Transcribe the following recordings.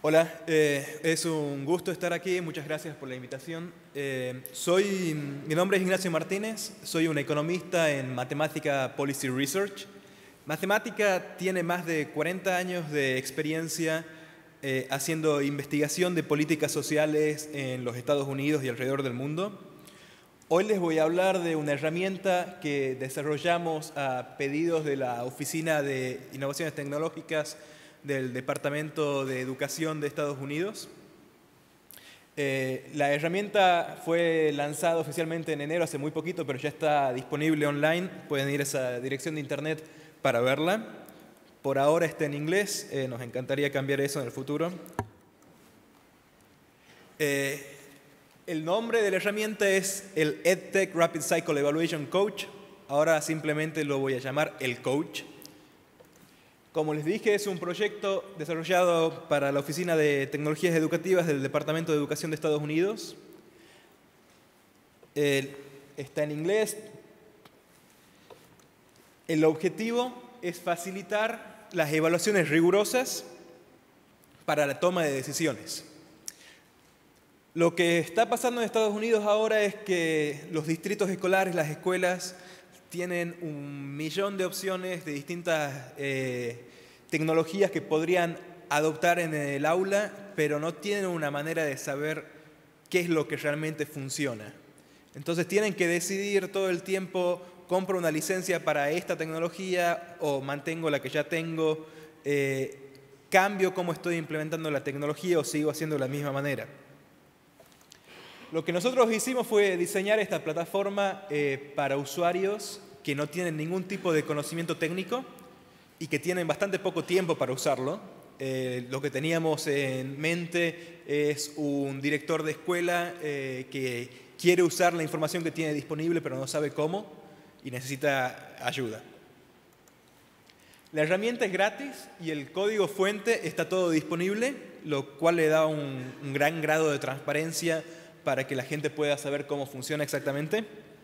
Hola, es un gusto estar aquí, muchas gracias por la invitación. Mi nombre es Ignacio Martínez, soy un economista en Matemática Policy Research. Matemática tiene más de 40 años de experiencia haciendo investigación de políticas sociales en los Estados Unidos y alrededor del mundo. Hoy les voy a hablar de una herramienta que desarrollamos a pedidos de la Oficina de Innovaciones Tecnológicas del Departamento de Educación de Estados Unidos. La herramienta fue lanzada oficialmente en enero, hace muy poquito, pero ya está disponible online. Pueden ir a esa dirección de internet para verla. Por ahora está en inglés, nos encantaría cambiar eso en el futuro. El nombre de la herramienta es el EdTech Rapid Cycle Evaluation Coach. Ahora simplemente lo voy a llamar el Coach. Como les dije, es un proyecto desarrollado para la Oficina de Tecnologías Educativas del Departamento de Educación de Estados Unidos. Está en inglés. El objetivo es facilitar las evaluaciones rigurosas para la toma de decisiones. Lo que está pasando en Estados Unidos ahora es que los distritos escolares, las escuelas, tienen 1.000.000 de opciones de distintas tecnologías que podrían adoptar en el aula, pero no tienen una manera de saber qué es lo que realmente funciona. Entonces tienen que decidir todo el tiempo, compro una licencia para esta tecnología o mantengo la que ya tengo, cambio cómo estoy implementando la tecnología o sigo haciendo de la misma manera. Lo que nosotros hicimos fue diseñar esta plataforma para usuarios que no tienen ningún tipo de conocimiento técnico y que tienen bastante poco tiempo para usarlo. Lo que teníamos en mente es un director de escuela que quiere usar la información que tiene disponible pero no sabe cómo y necesita ayuda. La herramienta es gratis y el código fuente está todo disponible, lo cual le da un gran grado de transparencia para que la gente pueda saber cómo funciona exactamente.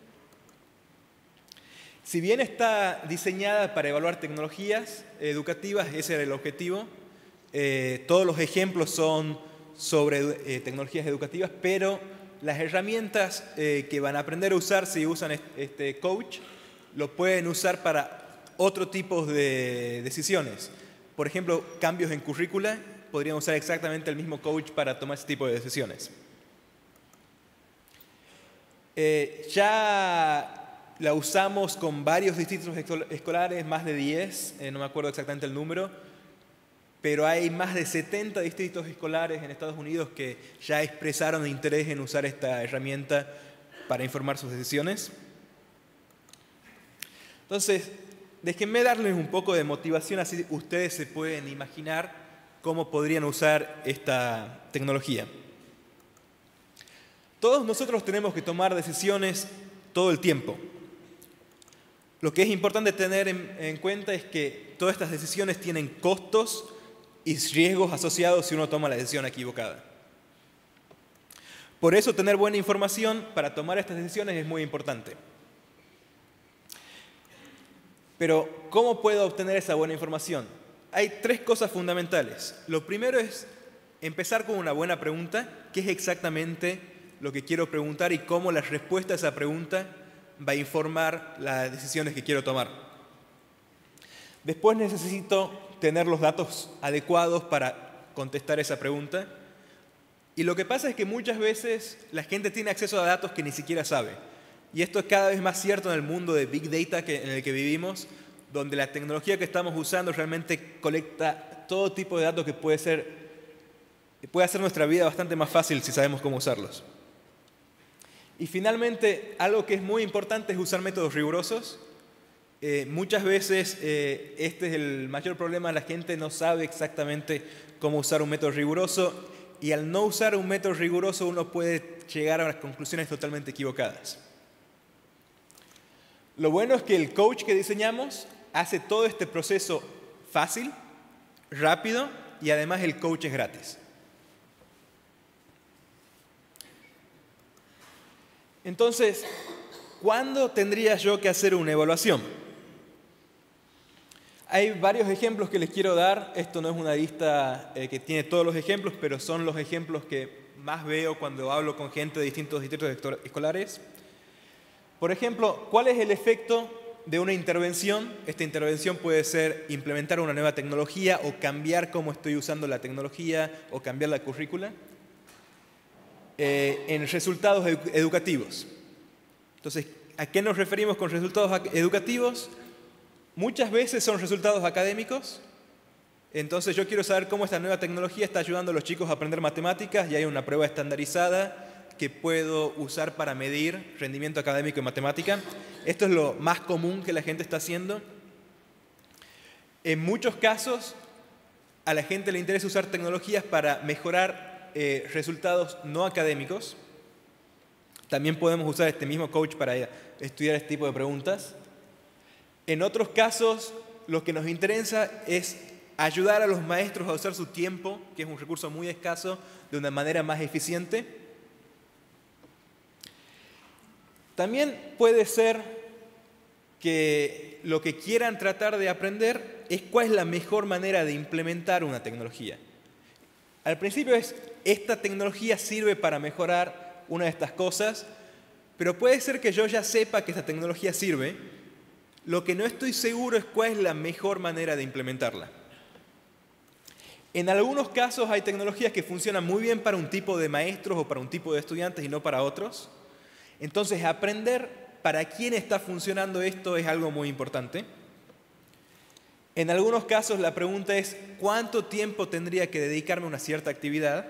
Si bien está diseñada para evaluar tecnologías educativas, ese era el objetivo. Todos los ejemplos son sobre tecnologías educativas, pero las herramientas que van a aprender a usar si usan este coach, lo pueden usar para otro tipo de decisiones. Por ejemplo, cambios en currícula, podrían usar exactamente el mismo coach para tomar ese tipo de decisiones. Ya la usamos con varios distritos escolares, más de 10, no me acuerdo exactamente el número, pero hay más de 70 distritos escolares en Estados Unidos que ya expresaron interés en usar esta herramienta para informar sus decisiones. Entonces, déjenme darles un poco de motivación, así ustedes se pueden imaginar cómo podrían usar esta tecnología. Todos nosotros tenemos que tomar decisiones todo el tiempo. Lo que es importante tener en cuenta es que todas estas decisiones tienen costos y riesgos asociados si uno toma la decisión equivocada. Por eso tener buena información para tomar estas decisiones es muy importante. Pero, ¿cómo puedo obtener esa buena información? Hay 3 cosas fundamentales. Lo primero es empezar con una buena pregunta. ¿Qué es exactamente lo que quiero preguntar y cómo la respuesta a esa pregunta va a informar las decisiones que quiero tomar? Después necesito tener los datos adecuados para contestar esa pregunta. Y lo que pasa es que muchas veces la gente tiene acceso a datos que ni siquiera sabe. Y esto es cada vez más cierto en el mundo de Big Data en el que vivimos, donde la tecnología que estamos usando realmente colecta todo tipo de datos que puede hacer nuestra vida bastante más fácil si sabemos cómo usarlos. Y finalmente, algo que es muy importante es usar métodos rigurosos. Muchas veces este es el mayor problema, la gente no sabe exactamente cómo usar un método riguroso y al no usar un método riguroso uno puede llegar a conclusiones totalmente equivocadas. Lo bueno es que el coach que diseñamos hace todo este proceso fácil, rápido y además el coach es gratis. Entonces, ¿cuándo tendría yo que hacer una evaluación? Hay varios ejemplos que les quiero dar. Esto no es una lista que tiene todos los ejemplos, pero son los ejemplos que más veo cuando hablo con gente de distintos distritos escolares. Por ejemplo, ¿cuál es el efecto de una intervención? Esta intervención puede ser implementar una nueva tecnología o cambiar cómo estoy usando la tecnología o cambiar la currícula en resultados educativos. Entonces, ¿a qué nos referimos con resultados educativos? Muchas veces son resultados académicos. Entonces yo quiero saber cómo esta nueva tecnología está ayudando a los chicos a aprender matemáticas y hay una prueba estandarizada que puedo usar para medir rendimiento académico en matemática. Esto es lo más común que la gente está haciendo. En muchos casos a la gente le interesa usar tecnologías para mejorar resultados no académicos. También podemos usar este mismo coach para estudiar este tipo de preguntas. En otros casos, lo que nos interesa es ayudar a los maestros a usar su tiempo, que es un recurso muy escaso, de una manera más eficiente. También puede ser que lo que quieran tratar de aprender es cuál es la mejor manera de implementar una tecnología. Al principio esta tecnología sirve para mejorar una de estas cosas, pero puede ser que yo ya sepa que esta tecnología sirve. Lo que no estoy seguro es cuál es la mejor manera de implementarla. En algunos casos hay tecnologías que funcionan muy bien para un tipo de maestros o para un tipo de estudiantes y no para otros. Entonces, aprender para quién está funcionando esto es algo muy importante. En algunos casos la pregunta es ¿cuánto tiempo tendría que dedicarme a una cierta actividad?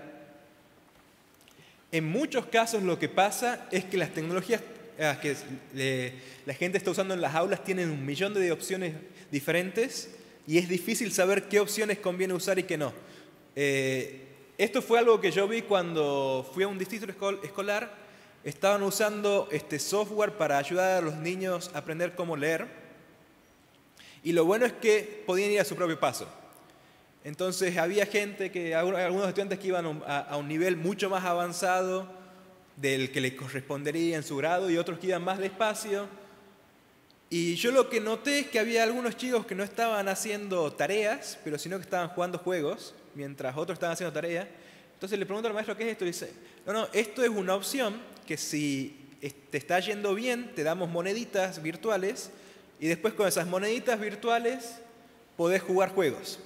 En muchos casos lo que pasa es que las tecnologías que la gente está usando en las aulas tienen 1 millón de opciones diferentes y es difícil saber qué opciones conviene usar y qué no. Esto fue algo que yo vi cuando fui a un distrito escolar. Estaban usando este software para ayudar a los niños a aprender cómo leer y lo bueno es que podían ir a su propio paso. Entonces había gente, algunos estudiantes que iban a un nivel mucho más avanzado del que les correspondería en su grado y otros que iban más despacio. Y yo lo que noté es que había algunos chicos que no estaban haciendo tareas, pero sino que estaban jugando juegos, mientras otros estaban haciendo tareas. Entonces le pregunto al maestro, ¿qué es esto? Y dice, no, esto es una opción que si te está yendo bien, te damos moneditas virtuales y después con esas moneditas virtuales podés jugar juegos.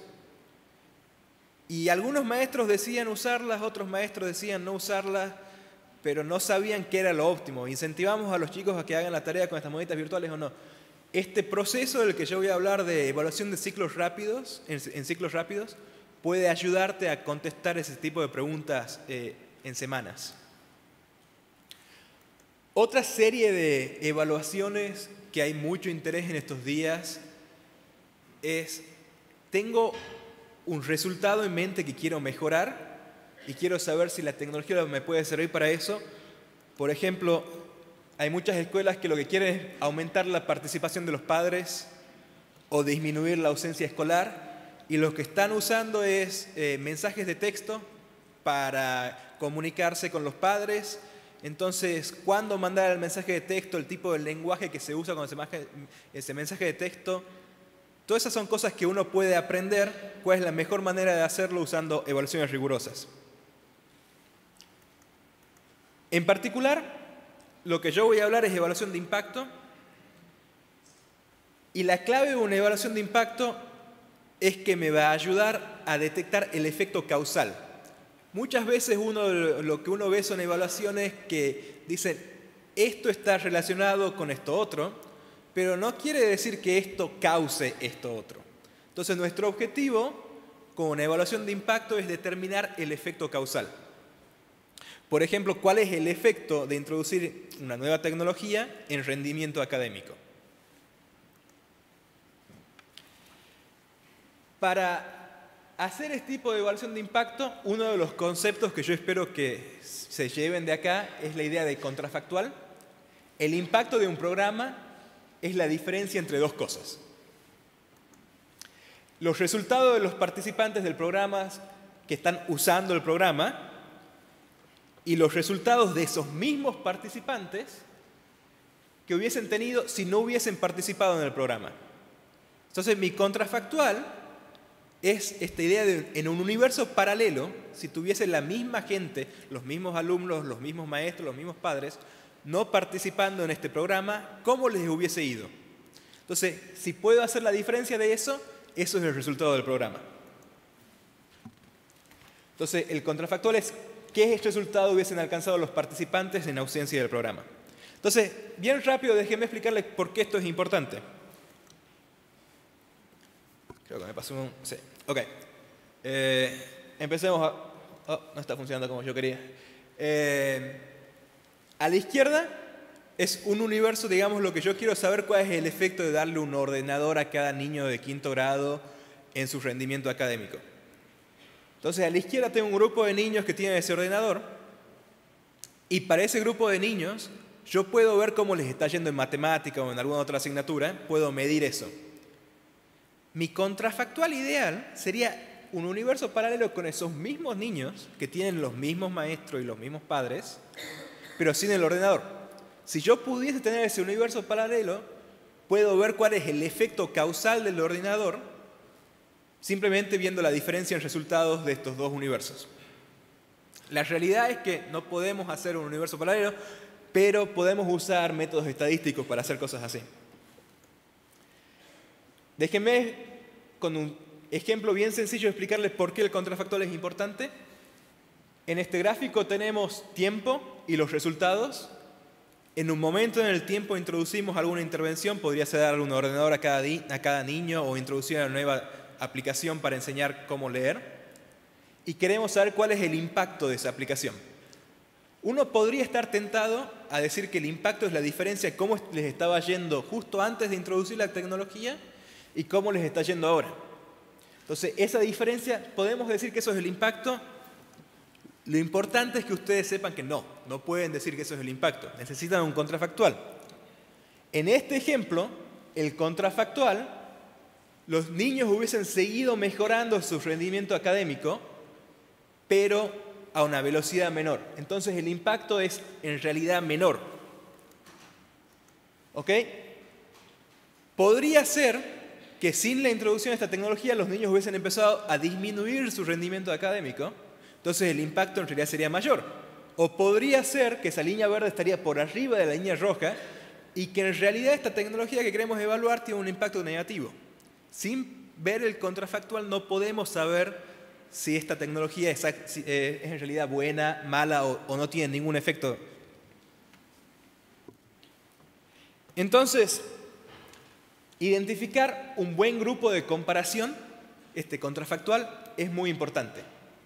Y algunos maestros decían usarlas, otros maestros decían no usarlas, pero no sabían qué era lo óptimo. ¿Incentivamos a los chicos a que hagan la tarea con estas moneditas virtuales o no? Este proceso del que yo voy a hablar de evaluación de ciclos rápidos, en ciclos rápidos, puede ayudarte a contestar ese tipo de preguntas en semanas. Otra serie de evaluaciones que hay mucho interés en estos días es, tengo un resultado en mente que quiero mejorar y quiero saber si la tecnología me puede servir para eso. Por ejemplo, hay muchas escuelas que lo que quieren es aumentar la participación de los padres o disminuir la ausencia escolar y lo que están usando es mensajes de texto para comunicarse con los padres. Entonces, cuando mandar el mensaje de texto, el tipo de lenguaje que se usa con ese mensaje de texto, todas esas son cosas que uno puede aprender cuál es la mejor manera de hacerlo usando evaluaciones rigurosas. En particular, lo que yo voy a hablar es evaluación de impacto y la clave de una evaluación de impacto es que me va a ayudar a detectar el efecto causal. Muchas veces lo que uno ve son evaluaciones que dicen esto está relacionado con esto otro, pero no quiere decir que esto cause esto otro. Entonces nuestro objetivo con una evaluación de impacto es determinar el efecto causal. Por ejemplo, ¿cuál es el efecto de introducir una nueva tecnología en rendimiento académico? Para hacer este tipo de evaluación de impacto, uno de los conceptos que yo espero que se lleven de acá es la idea de contrafactual. El impacto de un programa es la diferencia entre dos cosas. Los resultados de los participantes del programa que están usando el programa y los resultados de esos mismos participantes que hubiesen tenido si no hubiesen participado en el programa. Entonces mi contrafactual es esta idea de en un universo paralelo, si tuviese la misma gente, los mismos alumnos, los mismos maestros, los mismos padres, no participando en este programa, ¿cómo les hubiese ido? Entonces, si puedo hacer la diferencia de eso, eso es el resultado del programa. Entonces, el contrafactual es qué resultado hubiesen alcanzado los participantes en ausencia del programa. Entonces, bien rápido, déjenme explicarles por qué esto es importante. Creo que me pasó un... Sí, ok. Empecemos a... Oh, no está funcionando como yo quería. A la izquierda es un universo, digamos, lo que yo quiero saber cuál es el efecto de darle un ordenador a cada niño de quinto grado en su rendimiento académico. Entonces, a la izquierda tengo un grupo de niños que tienen ese ordenador y para ese grupo de niños yo puedo ver cómo les está yendo en matemática o en alguna otra asignatura, puedo medir eso. Mi contrafactual ideal sería un universo paralelo con esos mismos niños que tienen los mismos maestros y los mismos padres, pero sin el ordenador. Si yo pudiese tener ese universo paralelo, puedo ver cuál es el efecto causal del ordenador simplemente viendo la diferencia en resultados de estos dos universos. La realidad es que no podemos hacer un universo paralelo, pero podemos usar métodos estadísticos para hacer cosas así. Déjenme, con un ejemplo bien sencillo, explicarles por qué el contrafactual es importante. En este gráfico tenemos tiempo y los resultados. En un momento en el tiempo introducimos alguna intervención, podría ser darle un ordenador a cada niño o introducir una nueva aplicación para enseñar cómo leer. Y queremos saber cuál es el impacto de esa aplicación. Uno podría estar tentado a decir que el impacto es la diferencia de cómo les estaba yendo justo antes de introducir la tecnología y cómo les está yendo ahora. Entonces, esa diferencia, podemos decir que eso es el impacto. Lo importante es que ustedes sepan que no pueden decir que eso es el impacto. Necesitan un contrafactual. En este ejemplo, el contrafactual, los niños hubiesen seguido mejorando su rendimiento académico, pero a una velocidad menor. Entonces, el impacto es en realidad menor. ¿Ok? Podría ser que sin la introducción de esta tecnología los niños hubiesen empezado a disminuir su rendimiento académico, entonces el impacto en realidad sería mayor. O podría ser que esa línea verde estaría por arriba de la línea roja y que en realidad esta tecnología que queremos evaluar tiene un impacto negativo. Sin ver el contrafactual no podemos saber si esta tecnología es en realidad buena, mala o no tiene ningún efecto. Entonces, identificar un buen grupo de comparación, este contrafactual, es muy importante.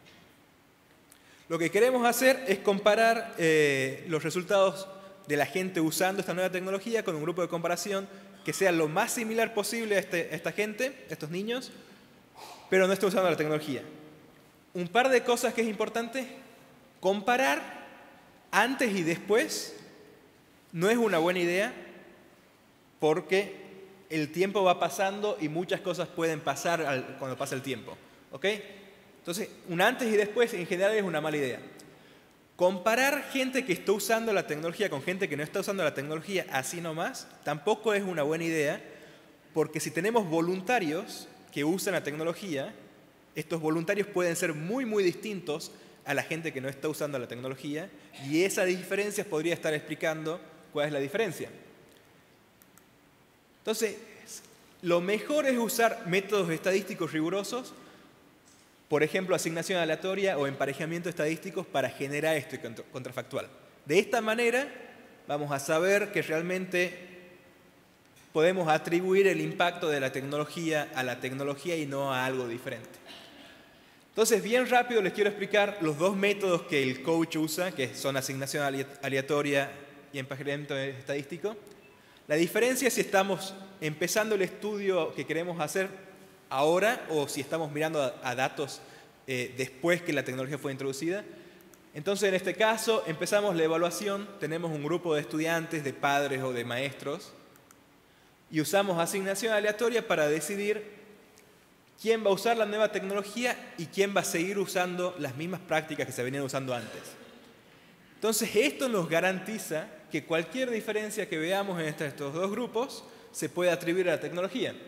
Lo que queremos hacer es comparar los resultados de la gente usando esta nueva tecnología con un grupo de comparación que sea lo más similar posible a esta gente, a estos niños, pero no esté usando la tecnología. Un par de cosas que es importante, comparar antes y después no es una buena idea porque el tiempo va pasando y muchas cosas pueden pasar cuando pasa el tiempo. ¿Ok? Entonces, un antes y después en general es una mala idea. Comparar gente que está usando la tecnología con gente que no está usando la tecnología así nomás tampoco es una buena idea porque si tenemos voluntarios que usan la tecnología, estos voluntarios pueden ser muy, muy distintos a la gente que no está usando la tecnología y esa diferencia podría estar explicando cuál es la diferencia. Entonces, lo mejor es usar métodos estadísticos rigurosos, por ejemplo, asignación aleatoria o emparejamiento estadísticos para generar este contrafactual. De esta manera, vamos a saber que realmente podemos atribuir el impacto de la tecnología a la tecnología y no a algo diferente. Entonces, bien rápido les quiero explicar los dos métodos que el coach usa, que son asignación aleatoria y emparejamiento estadístico. La diferencia es si estamos empezando el estudio que queremos hacer ahora o si estamos mirando a datos después que la tecnología fue introducida. Entonces, en este caso, empezamos la evaluación, tenemos un grupo de estudiantes, de padres o de maestros, y usamos asignación aleatoria para decidir quién va a usar la nueva tecnología y quién va a seguir usando las mismas prácticas que se venían usando antes. Entonces, esto nos garantiza que cualquier diferencia que veamos en estos dos grupos se puede atribuir a la tecnología.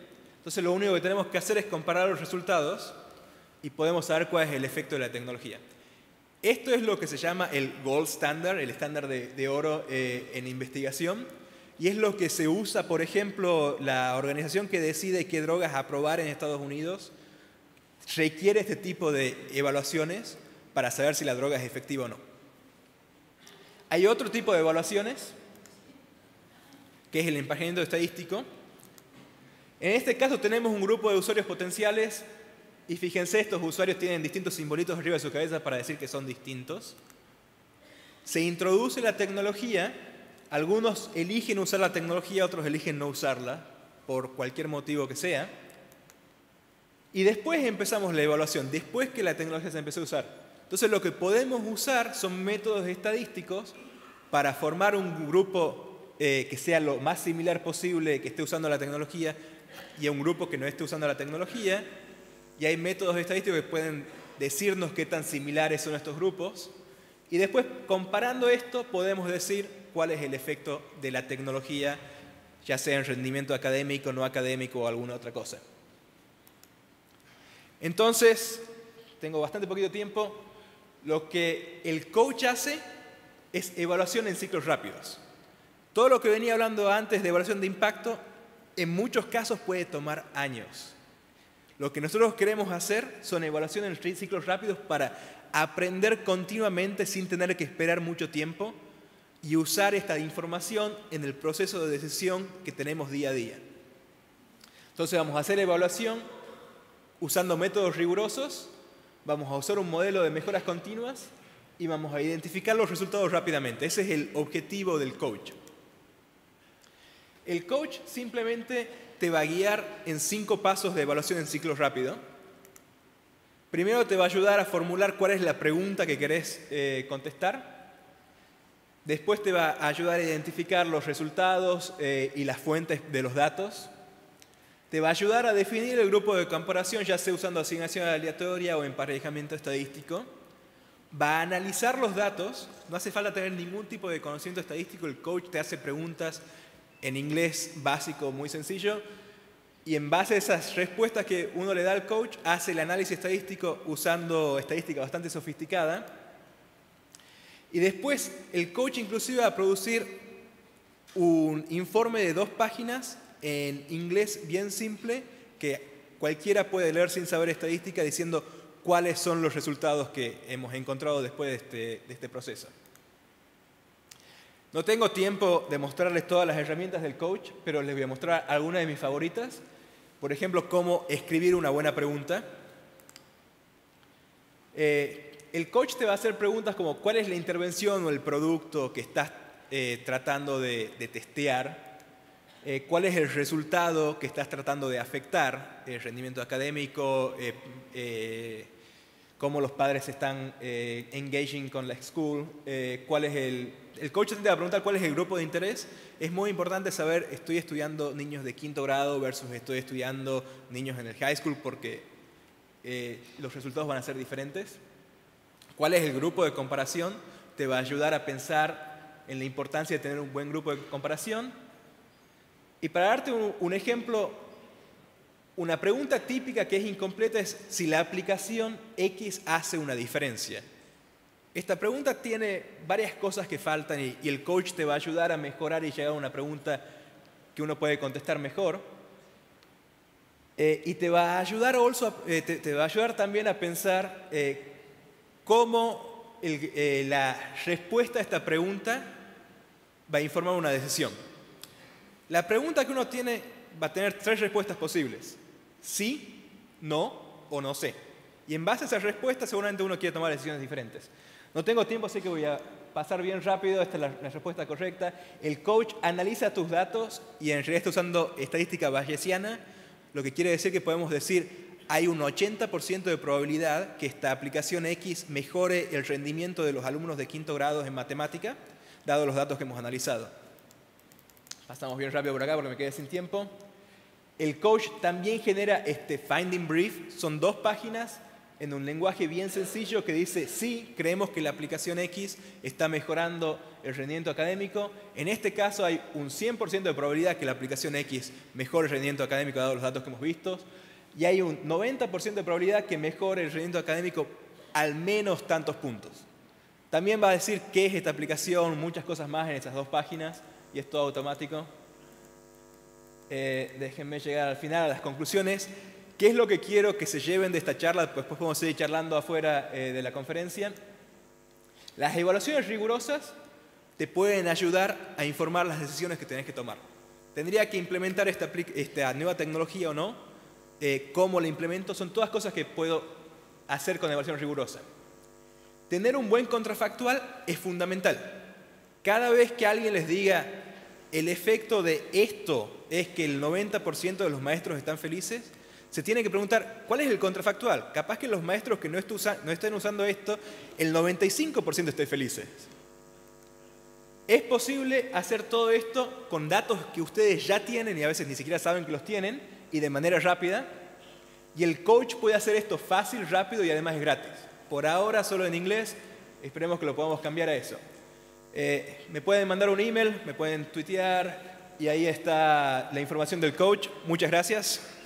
Entonces lo único que tenemos que hacer es comparar los resultados y podemos saber cuál es el efecto de la tecnología. Esto es lo que se llama el gold standard, el estándar de oro en investigación, y es lo que se usa, por ejemplo, la organización que decide qué drogas aprobar en Estados Unidos requiere este tipo de evaluaciones para saber si la droga es efectiva o no. Hay otro tipo de evaluaciones, que es el emparejamiento estadístico. En este caso tenemos un grupo de usuarios potenciales y fíjense, estos usuarios tienen distintos simbolitos arriba de su cabeza para decir que son distintos. Se introduce la tecnología, algunos eligen usar la tecnología, otros eligen no usarla, por cualquier motivo que sea. Y después empezamos la evaluación, después que la tecnología se empezó a usar. Entonces lo que podemos usar son métodos estadísticos para formar un grupo que sea lo más similar posible, que esté usando la tecnología, y a un grupo que no esté usando la tecnología. Y hay métodos estadísticos que pueden decirnos qué tan similares son estos grupos. Y después, comparando esto, podemos decir cuál es el efecto de la tecnología, ya sea en rendimiento académico, no académico o alguna otra cosa. Entonces, tengo bastante poquito tiempo. Lo que el coach hace es evaluación en ciclos rápidos. Todo lo que venía hablando antes de evaluación de impacto, en muchos casos puede tomar años. Lo que nosotros queremos hacer son evaluaciones en ciclos rápidos para aprender continuamente sin tener que esperar mucho tiempo y usar esta información en el proceso de decisión que tenemos día a día. Entonces vamos a hacer evaluación usando métodos rigurosos, vamos a usar un modelo de mejoras continuas y vamos a identificar los resultados rápidamente. Ese es el objetivo del coach. El coach simplemente te va a guiar en 5 pasos de evaluación en ciclos rápidos. Primero te va a ayudar a formular cuál es la pregunta que querés contestar. Después te va a ayudar a identificar los resultados y las fuentes de los datos. Te va a ayudar a definir el grupo de comparación, ya sea usando asignación aleatoria o emparejamiento estadístico. Va a analizar los datos. No hace falta tener ningún tipo de conocimiento estadístico. El coach te hace preguntas en inglés básico, muy sencillo, y en base a esas respuestas que uno le da al coach, hace el análisis estadístico usando estadística bastante sofisticada. Y después el coach inclusive va a producir un informe de 2 páginas en inglés bien simple, que cualquiera puede leer sin saber estadística, diciendo cuáles son los resultados que hemos encontrado después de este proceso. No tengo tiempo de mostrarles todas las herramientas del coach, pero les voy a mostrar algunas de mis favoritas. Por ejemplo, cómo escribir una buena pregunta. El coach te va a hacer preguntas como cuál es la intervención o el producto que estás tratando de testear, cuál es el resultado que estás tratando de afectar, el rendimiento académico, cómo los padres están engaging con la school, cuál es el coach te va a preguntar cuál es el grupo de interés. Es muy importante saber, estoy estudiando niños de 5º grado versus estoy estudiando niños en el high school, porque los resultados van a ser diferentes. ¿Cuál es el grupo de comparación? Te va a ayudar a pensar en la importancia de tener un buen grupo de comparación. Y para darte un ejemplo, una pregunta típica que es incompleta es si la aplicación X hace una diferencia. Esta pregunta tiene varias cosas que faltan y el coach te va a ayudar a mejorar y llegar a una pregunta que uno puede contestar mejor. Y te va a ayudar, te va a ayudar también a pensar cómo la respuesta a esta pregunta va a informar una decisión. La pregunta que uno tiene va a tener 3 respuestas posibles: sí, no o no sé. Y en base a esas respuestas seguramente uno quiere tomar decisiones diferentes. No tengo tiempo, así que voy a pasar bien rápido. Esta es la respuesta correcta. El coach analiza tus datos y en realidad está usando estadística bayesiana, lo que quiere decir que podemos decir hay un 80% de probabilidad que esta aplicación X mejore el rendimiento de los alumnos de 5º grado en matemática, dado los datos que hemos analizado. Pasamos bien rápido por acá porque me quedé sin tiempo. El coach también genera este finding brief. Son 2 páginas en un lenguaje bien sencillo que dice, sí, creemos que la aplicación X está mejorando el rendimiento académico. En este caso hay un 100% de probabilidad que la aplicación X mejore el rendimiento académico dado los datos que hemos visto. Y hay un 90% de probabilidad que mejore el rendimiento académico al menos tantos puntos. También va a decir qué es esta aplicación, muchas cosas más en estas dos páginas, y es todo automático. Déjenme llegar al final a las conclusiones. ¿Qué es lo que quiero que se lleven de esta charla? Pues después podemos seguir charlando afuera de la conferencia. Las evaluaciones rigurosas te pueden ayudar a informar las decisiones que tenés que tomar. ¿Tendría que implementar esta nueva tecnología o no? ¿Cómo la implemento? Son todas cosas que puedo hacer con evaluación rigurosa. Tener un buen contrafactual es fundamental. Cada vez que alguien les diga el efecto de esto es que el 90% de los maestros están felices, se tiene que preguntar, ¿cuál es el contrafactual? Capaz que los maestros que no estén usando esto, el 95% estén felices. Es posible hacer todo esto con datos que ustedes ya tienen y a veces ni siquiera saben que los tienen y de manera rápida. Y el coach puede hacer esto fácil, rápido y además es gratis. Por ahora solo en inglés, esperemos que lo podamos cambiar a eso. Me pueden mandar un email, me pueden tuitear y ahí está la información del coach. Muchas gracias.